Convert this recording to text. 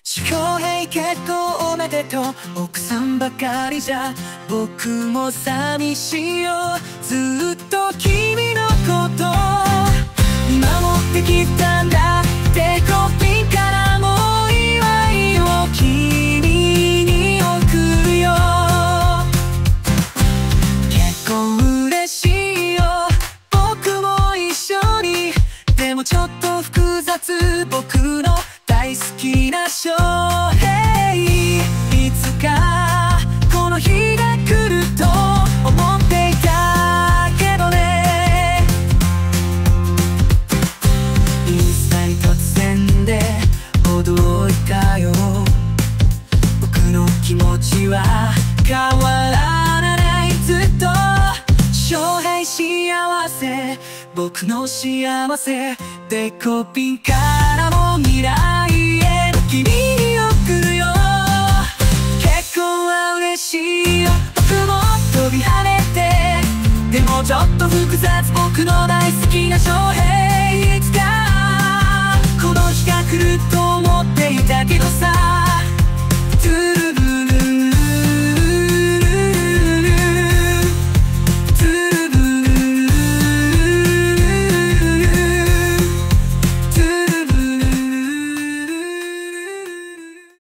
翔平結婚おめでとう、奥さんばかりじゃ僕も寂しいよ、ずっと君のこと見守ってきたんだ、デコピンからもお祝いを君に送るよ、結婚嬉しいよ、僕も一緒に、でもちょっと複雑、僕の大好きな翔平、いつかこの日が来ると思っていたけどね、インスタに突然で驚いたよ、僕の気持ちは変わらない、ずっと翔平幸せ、僕の幸せ、デコピンからも未来へ君に送るよ、結婚は嬉しいよ、僕も飛び跳ねて、でもちょっと複雑、僕の大好きな翔平、いつかこの日が来ると思ってい